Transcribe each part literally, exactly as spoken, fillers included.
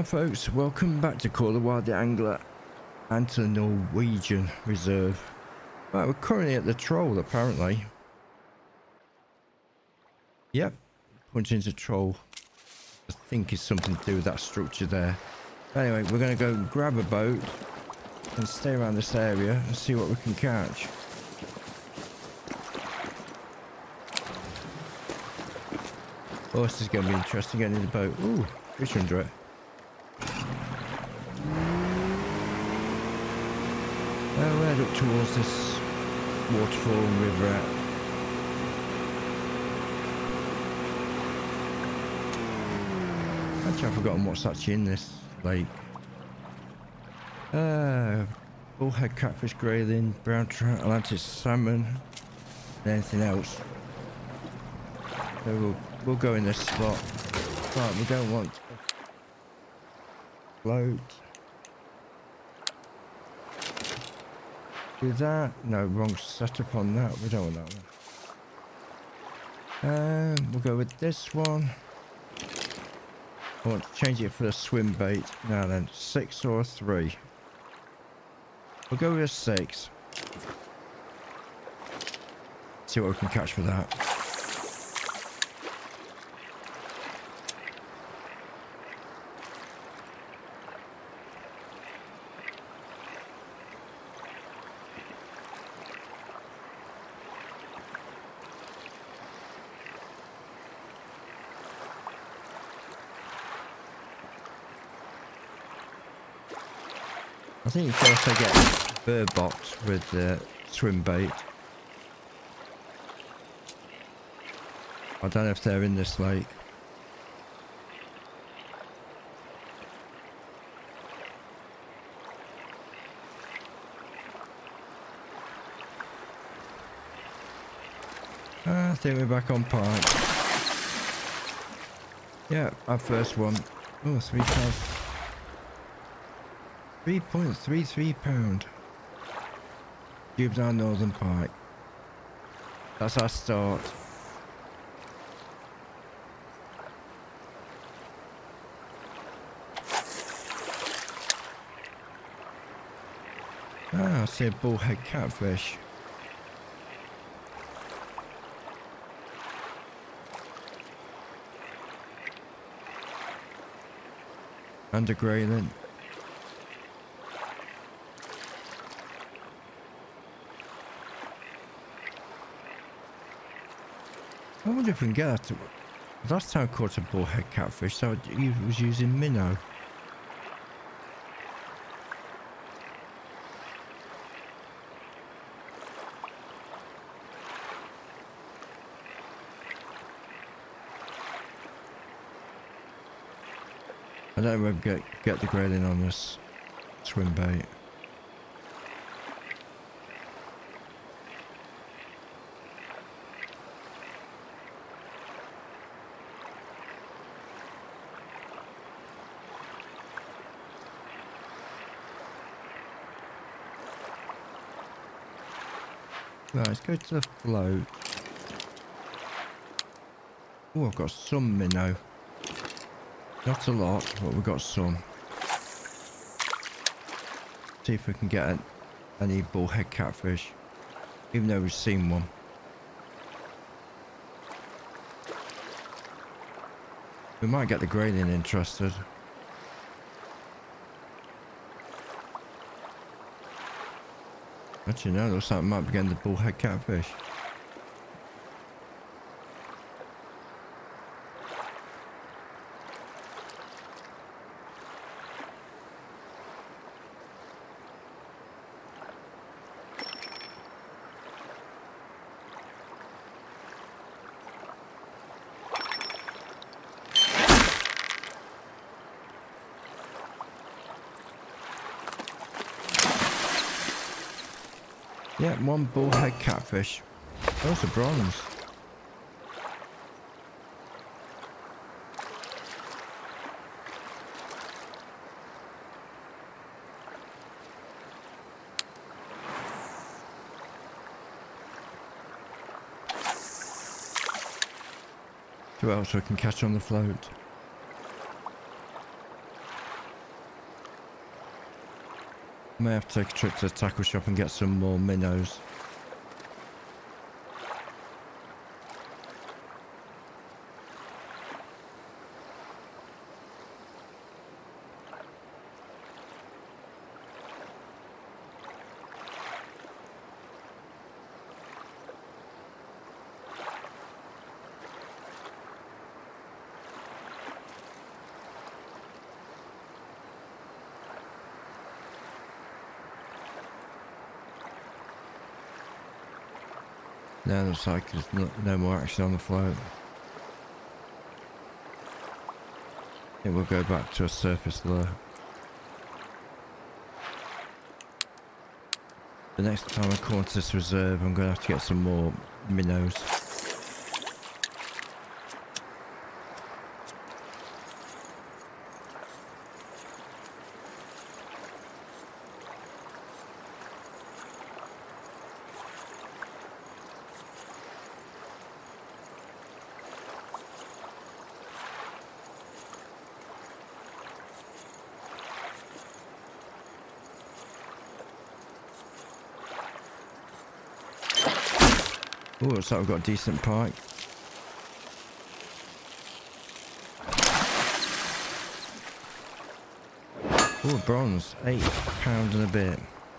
Hi folks, welcome back to Call the Wild the Angler and to the Norwegian Reserve. Right, we're currently at the Troll apparently. Yep, pointing to Troll. I think it's something to do with that structure there. Anyway, we're going to go grab a boat and stay around this area and see what we can catch. Oh, this is going to be interesting getting in the boat. Ooh, fish under it. Uh, we'll head up towards this waterfall and river. Actually, I've forgotten what's actually in this lake. Uh, bullhead catfish, grayling, brown trout, Atlantic salmon, and anything else. So we'll, we'll go in this spot. But we don't want to float. Do that. No, wrong setup on that. We don't want that one. Um, we'll go with this one. I want to change it for a swim bait. Now then, six or a three. We'll go with a six. See what we can catch with that. I think you can also get bird box with the uh, swim bait. I don't know if they're in this lake. I think we're back on pike. Yeah, our first one. Oh, three pounds. three point three three pound. Juvenile northern pike. That's our start. Ah, I see a bullhead catfish. And a grayling. I wonder if we can get that. Last time I caught a bullhead catfish, so he was using minnow. I don't know if we get get the grayling on this swim bait. Right, let's go to the float. Oh, I've got some minnow. Not a lot, but we've got some. See if we can get any bullhead catfish, even though we've seen one. We might get the grayling interested. Actually, no, looks like we might be getting the bullhead catfish. Yeah, one bullhead catfish. Those are bronze. Who else we can catch on the float? May have to take a trip to the tackle shop and get some more minnows. Now looks like there's no, no more action on the float. I think we'll go back to a surface lure. The next time I come to this reserve, I'm going to have to get some more minnows. Oh, looks like we've got a decent pike. Oh, bronze, eight pounds and a bit.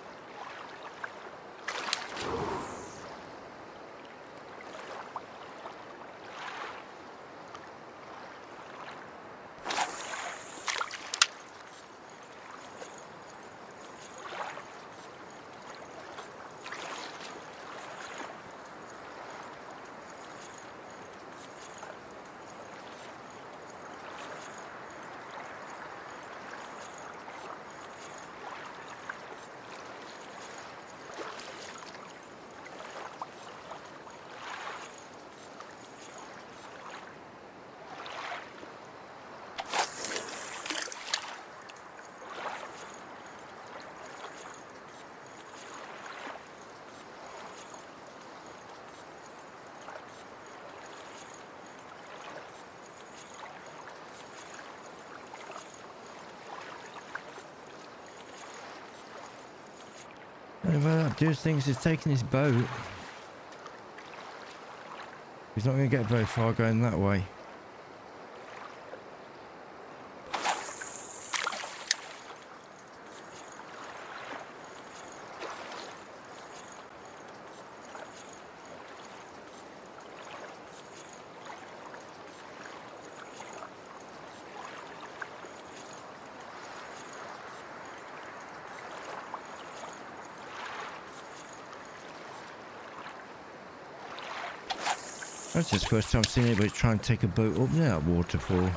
And well, that dude thinks he's taking his boat. He's not going to get very far going that way. That's just the first time I've seen anybody try and take a boat up near that waterfall.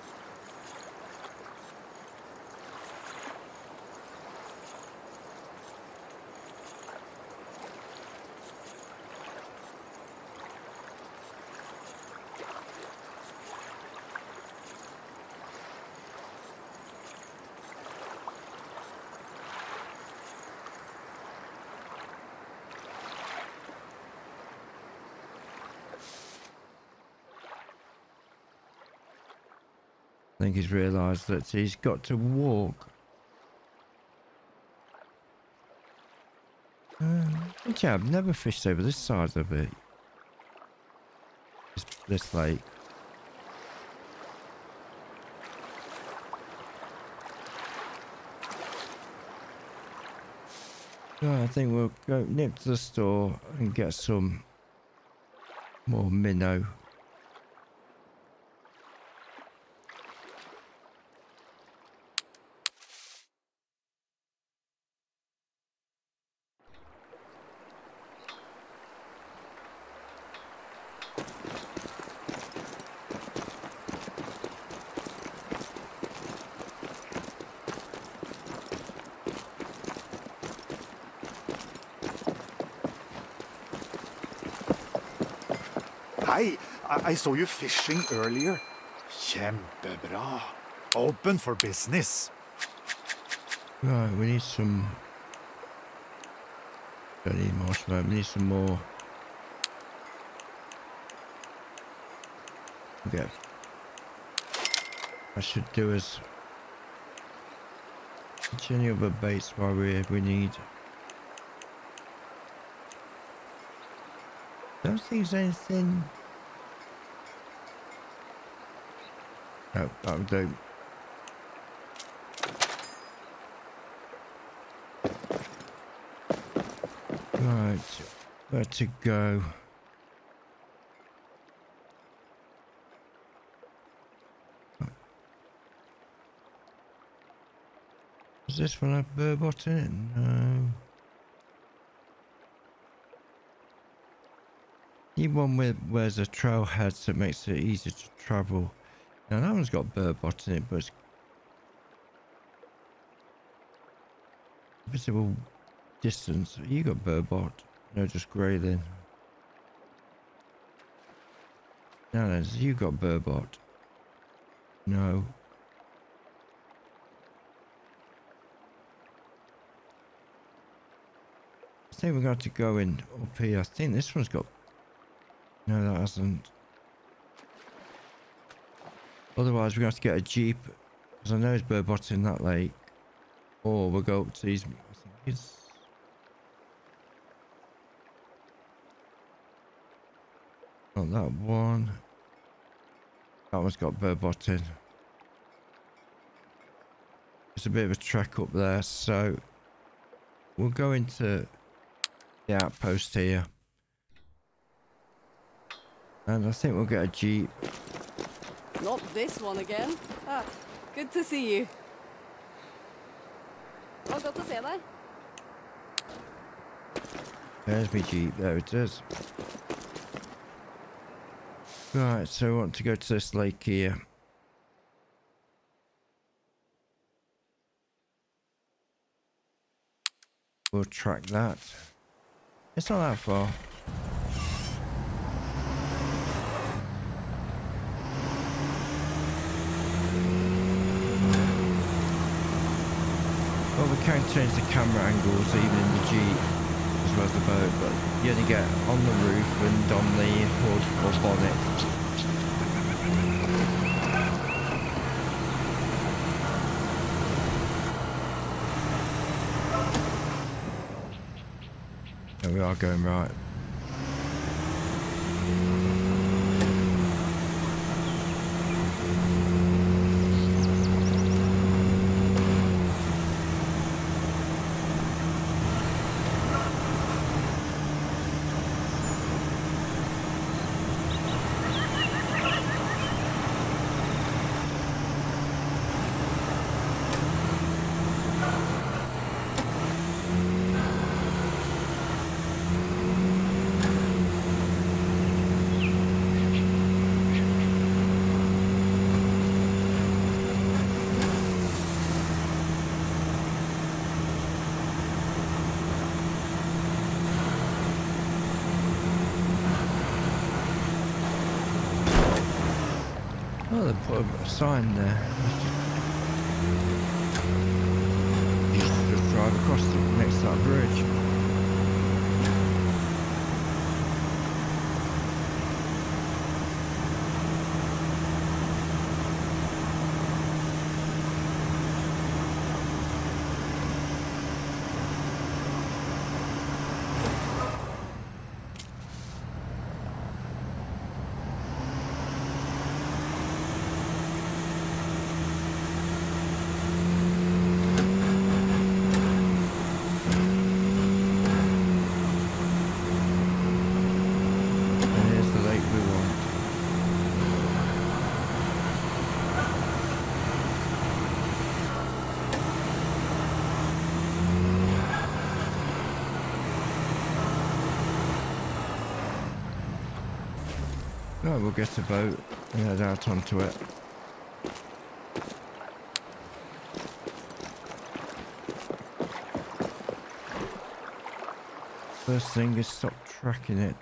I think he's realised that he's got to walk. Um, yeah, I've never fished over this side of it. This, this lake. So I think we'll go nip to the store and get some more minnow. Hi, I, I saw you fishing earlier. Kjempebra. Open for business. Right, we need some... Don't need marshmallow, we need some more... Okay. That should do us catch any other baits while we're here we need. Don't think there's anything. No, that'll do. Right, where to go? Does this one have burbot in it? No. Need one with where's a trailhead so it makes it easier to travel. Now that one's got burbot in it, but it's visible distance. You got burbot. No, just grayling. Now then, you got burbot. No. I think we're going to go in up here. I think this one's got. No, that hasn't. Otherwise, we're going to have to get a jeep because I know there's burbot in that lake. Or we'll go up to these. I think it's. Not that one. That one's got burbot in. It's a bit of a trek up there, so we'll go into the outpost here. And I think we'll get a jeep. Not this one again. Ah, good to see you. Oh, godt å se deg. There's my jeep. There it is. Right, so we want to go to this lake here. We'll track that. It's not that far. Well, we can change the camera angles even in the Jeep as well as the boat, but you only get on the roof and on the hood or bonnet. And we are going right. Oh, they put a sign there. You should just drive across the next to that bridge. Right, we'll get a boat and head out onto it. First thing is stop tracking it.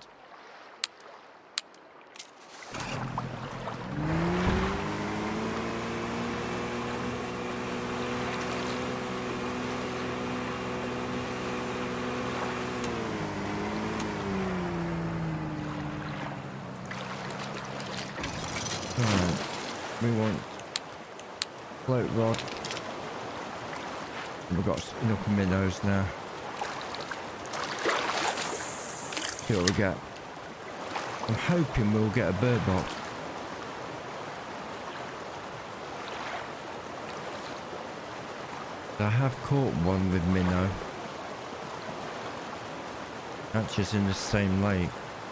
We want float rod, We've got enough minnows now. See what we get. I'm hoping we'll get a bird box. I have caught one with minnow. That's just in the same lake.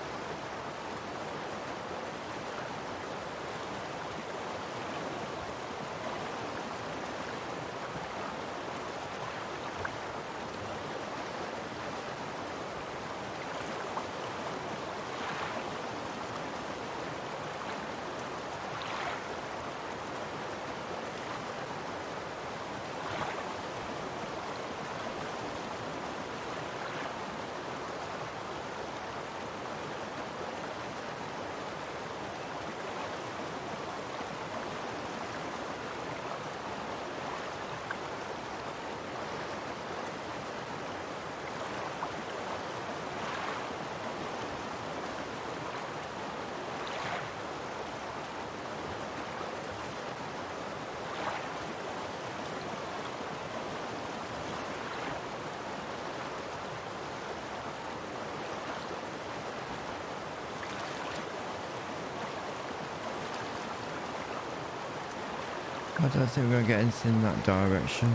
I don't think we're going to get anything in that direction.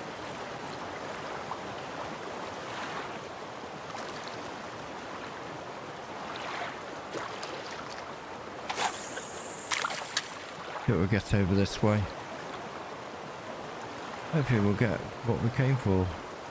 See what we get over this way. Hopefully we'll get what we came for.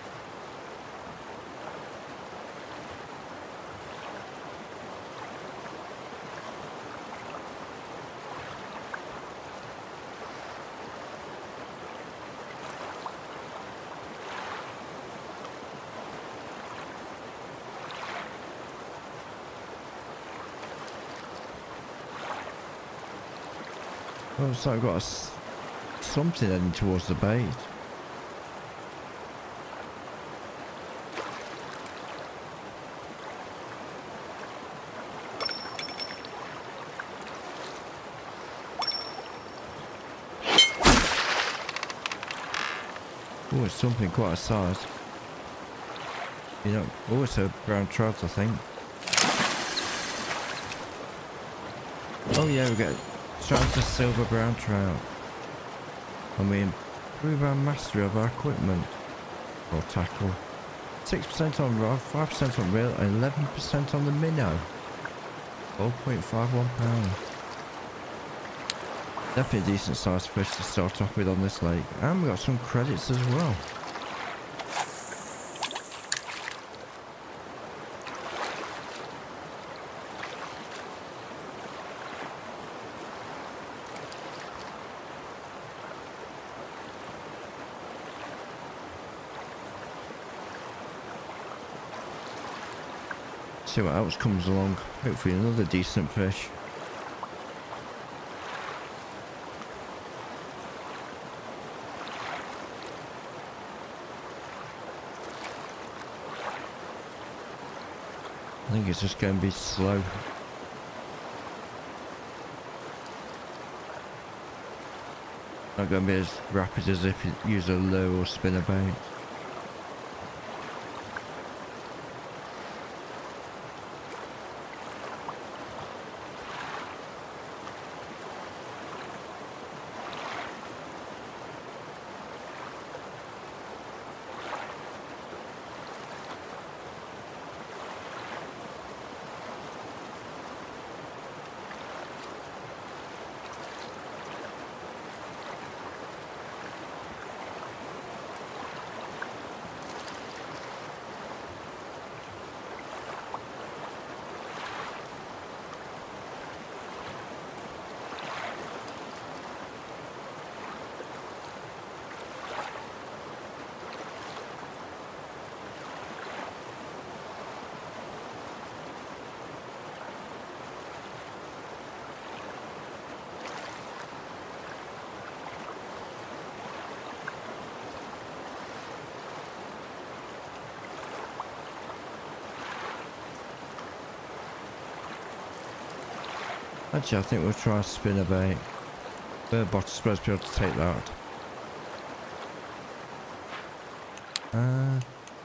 Looks like I've got a s something heading towards the bait. Oh, it's something quite a size. You know, oh, it's a brown trout, I think. Oh yeah, we get trout, a silver brown trout. And we improve our mastery of our equipment or tackle. six percent on rod, five percent on reel, and eleven percent on the minnow. four point five one pounds. Definitely a decent sized fish to start off with on this lake. And we got some credits as well. See what else comes along. Hopefully another decent fish. I think it's just going to be slow. Not going to be as rapid as if you use a lure or spinnerbait. Actually, I think we'll try a spinnerbait. Bird bot's supposed to be able to take that. Uh,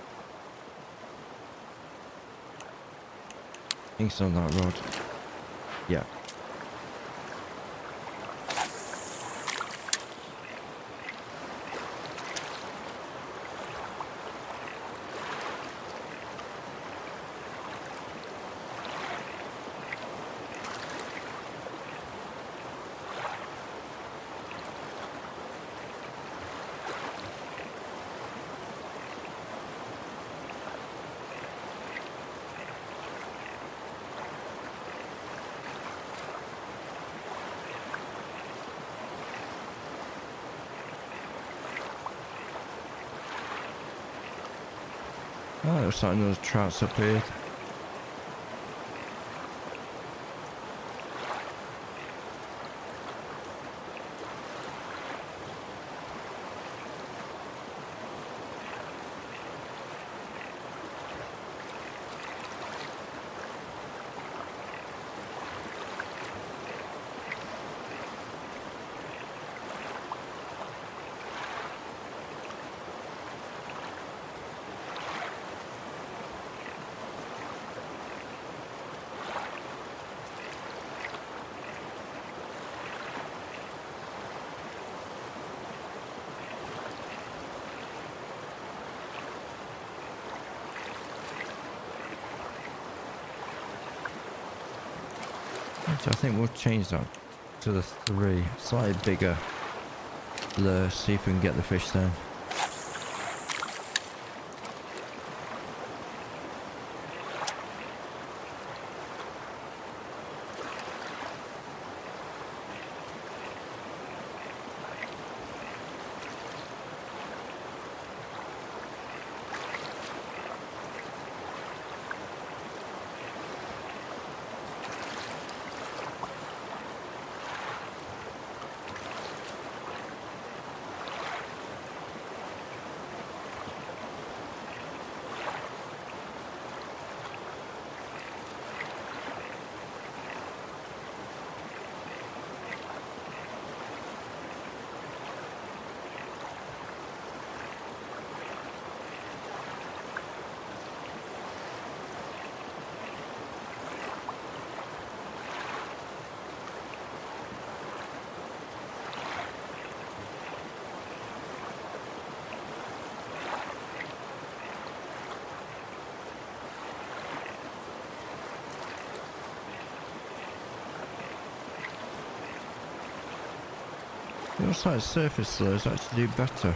I think it's on that rod. Yeah. Oh, looks like those trouts up here. So I think we'll change that to the three. Slightly bigger lure, see if we can get the fish down. It looks like surface lures actually do better.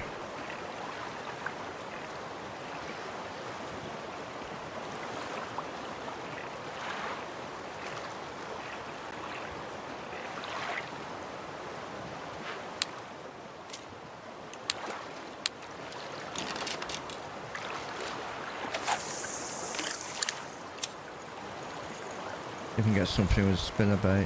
You can get something with a spinnerbait.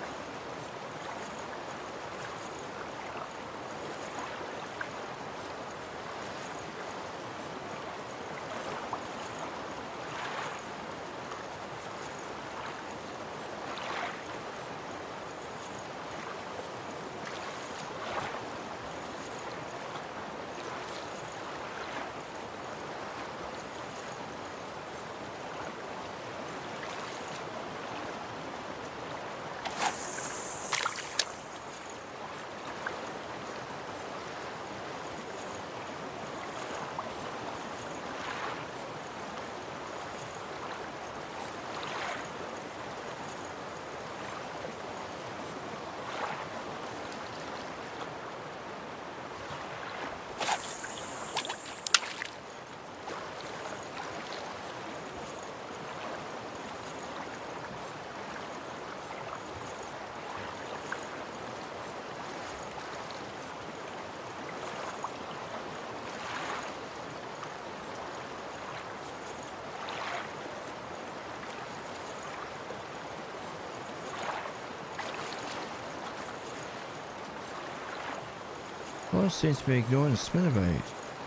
Well, it seems to be ignoring the spinnerbait.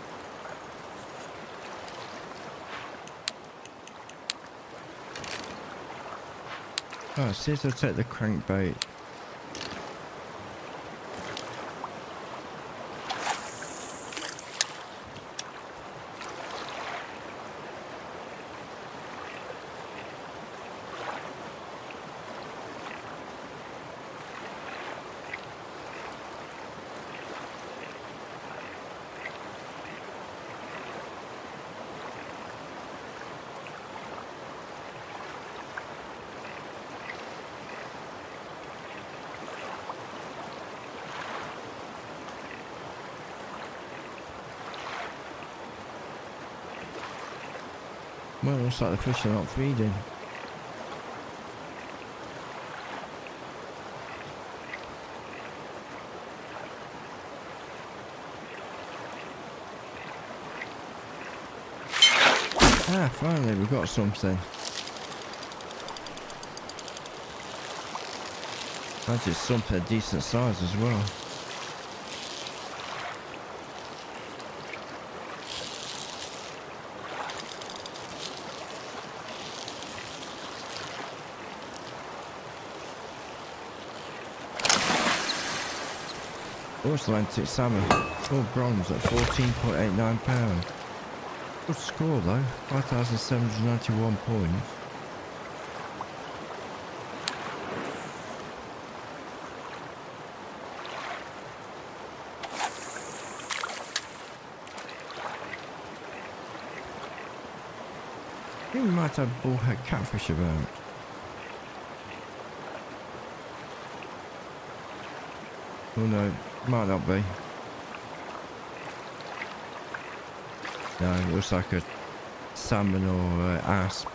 Oh, see if they'll take the crankbait. Well, it looks like the fish are not feeding. Ah, finally we got something. That's just something of decent size as well. North Atlantic salmon, all bronze at fourteen point eight nine pounds. Good score though, five thousand seven hundred ninety-one points. I think we might have bullhead catfish about. Oh no, might not be. No, it looks like a salmon or uh, asp.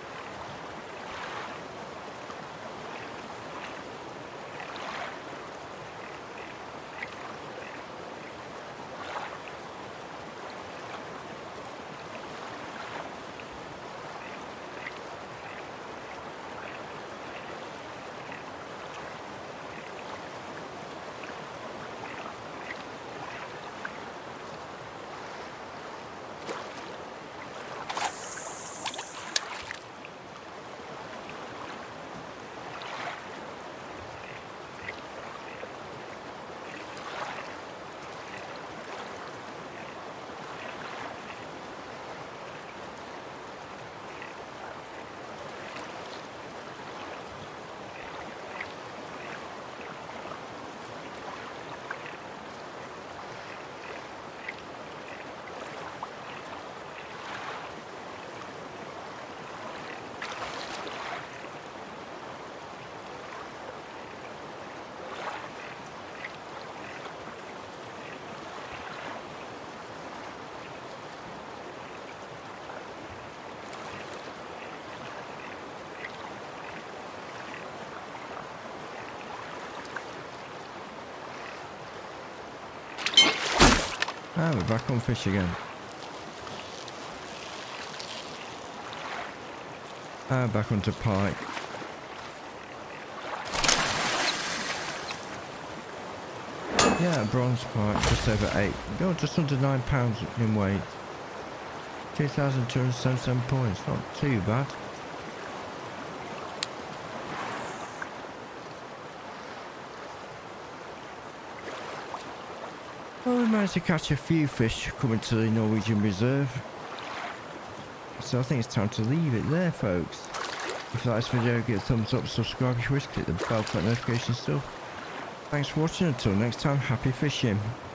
Ah, we're back on fish again. Ah, back onto pike. Yeah, bronze pike, just over eight. No, just under nine pounds in weight. two thousand two hundred seventy-seven points. Not too bad. Well, we managed to catch a few fish coming to the Norwegian reserve. So I think it's time to leave it there, folks. If you like this video, give it a thumbs up, subscribe if you wish, click the bell for notification stuff. Thanks for watching, until next time, happy fishing.